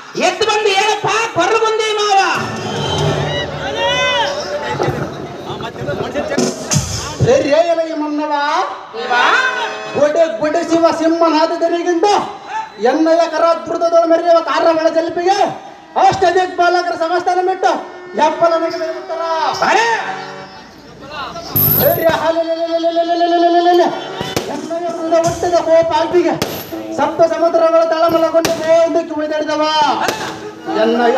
ಎದ್ದು ಬಂದು ಏನಪ್ಪ ಕೊರ್ರು ಬಂದಿ ಮಾವ. ಮನ್ನವ ಗೊಡೆ ಶಿವ ಸಿಂಹನಾದರಿಗಿಂತ ಎನ್ನಯ ಕರಾದ್ಭುತದೊಳ ಮೆರೆಯುವ ಕಾರ್ಯಗಳ ಜಲ್ಪಿಗೆ ಅಷ್ಟದಿಕ್ ಬಾಲಕರ ಸಮಸ್ತಾನ ಬಿಟ್ಟು ಎಪ್ಪಲ ಒಟ್ಟದ ಕೋಪ ಅಲ್ಪಿಗೆ ಸಪ್ತ ಸಮುದ್ರಗಳ ತಳಮಲಗೊಂಡು ಒಂದಕ್ಕೆ ಉಳಿದಾಡಿದವ ಎನ್ನಯ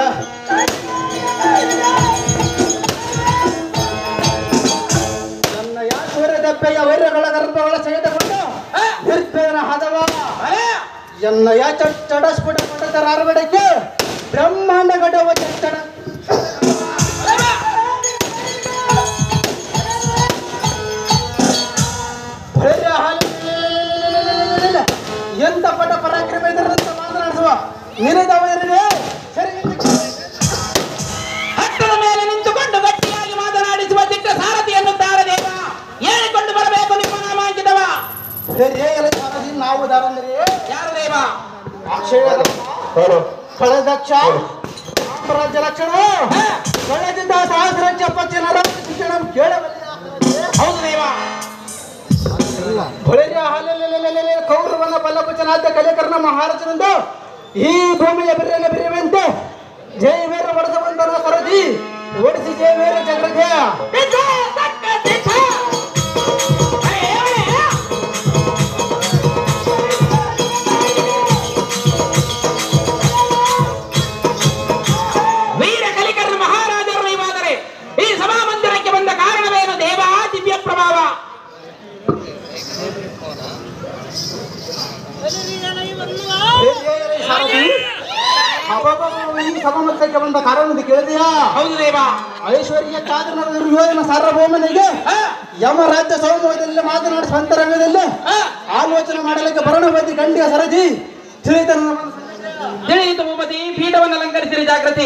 ದಪ್ಪೆಯ ವೈರ್ಯಗಳ ಗರ್ಭಗಳ ಸಹಿತಗೊಂಡು ನಿರ್ಭಯನ ಹದವ ಎನ್ನಯ ಚಡಸ್ಫುಟ ಪಟ್ಟದ ರಾರಗಡಕ್ಕೆ ಬ್ರಹ್ಮಾಂಡ ಗಡವ ಚಡ ಎಂತ ಪಟ ಪರಾಕ್ರಮ ಇದರಂತ ಮಾತನಾಡಿಸುವ ನಿನದವರಿಗೆ ಸರಿ ಹತ್ತದ ಮೇಲೆ ನಿಂತುಕೊಂಡು ಗಟ್ಟಿಯಾಗಿ ಮಾತನಾಡಿಸುವ ದಿಟ್ಟ ಸಾರಥಿ ಎನ್ನುತ್ತಾರೆ ದೇವ. ಹೇಳಿಕೊಂಡು ಬರಬೇಕು ನಿಮ್ಮ ನಾಮಾಂಕಿತವ. ನಾವು ದಾರಂದ್ರಿ ಯಾರು ದೇವ? ಕಳೆದಕ್ಷ ಸಾಮ್ರಾಜ್ಯ ಲಕ್ಷಣ ಕಳೆದಿದ್ದ ಸಹಸ್ರ ಪಚ್ಚನ ಶಿಕ್ಷಣ ಕೇಳಬಲ್ಲ. ಹೌದು ದೇವ. ಕೌರವನ ಬಲ್ಲಪಚನಾದ್ಯ ಕಲಿಕರ್ಣ ಮಹಾರಾಜನಂದು ಈ ಭೂಮಿಯ ಬಿರ್ರನೆ ಬಿರಿಯುವಂತೆ ಜೈವೇರ ಒಡೆಸವಂತನ ಸರದಿ ಓಡಿಸಿ ಜೈವೇರ ಜಗ್ರಜಯ ವೀರ ಕಲಿಕರ್ಣ ಮಹಾರಾಜರು ನೀವಾದರೆ ಈ ಸಭಾಮಂದಿರಕ್ಕೆ ಬಂದ ಕಾರಣವೇನು ದೇವ? ದಿವ್ಯ ಪ್ರಭಾವ. ಈ ಸಭಾಮಂದಿರಕ್ಕೆ ಬಂದ ಕಾರಣ ಕೇಳಿದೆಯಾ? ಹೌದು ದೇವ. ಐಶ್ವರ್ಯ ಚಾತುರ್ಯ ದುರ್ಯೋಧನ ಸಾರ್ವಭೌಮನಿಗೆ ಯಮರಾಜ್ಯ ಸಮೂಹದಲ್ಲಿ ಮಾತನಾಡಿಸುವ ಅಂತರಂಗದಲ್ಲಿ ಆಲೋಚನೆ ಮಾಡಲಿಕ್ಕೆ ಬರಣವತಿ ಗಂಡಿಯ ಸರದಿ ತಿಳಿಯಿತು ಭೂಪತಿ. ಪೀಠವನ್ನು ಅಲಂಕರಿಸಿರಿ ಜಾಗೃತಿ.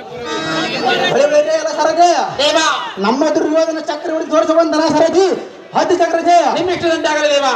ಸರಜಯ ದೇವ. ನಮ್ಮ ದುರ್ಯೋಧನ ಚಕ್ರ ಹೊಡಿ ತೋರಿಸುವಂತನ ಸರದಿ ಹತ್ತು ಚಕ್ರ ಜಯ ನಿಮ್ಮಿಷ್ಟದಂತೆ ಆಗಲಿ ದೇವ.